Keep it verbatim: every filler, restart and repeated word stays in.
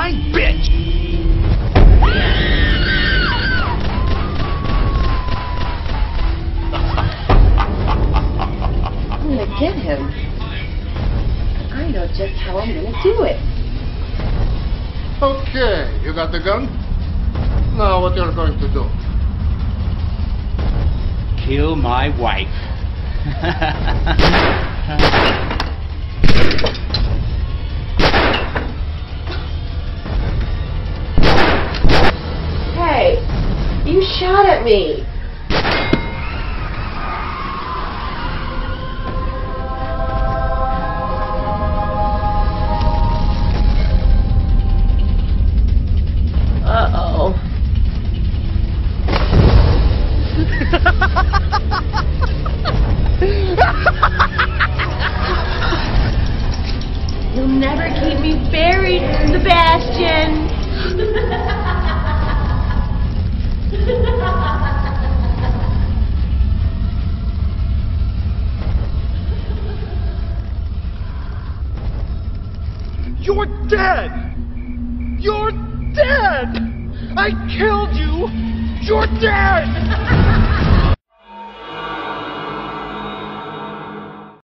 lying bitch! I'm gonna get him. I know just how I'm gonna do it. Okay, you got the gun? Now what you're going to do? Kill my wife. Hey, you shot at me. Uh-oh. You'll never keep me buried, Sebastian. You're dead! You're dead! I killed you! You're dead!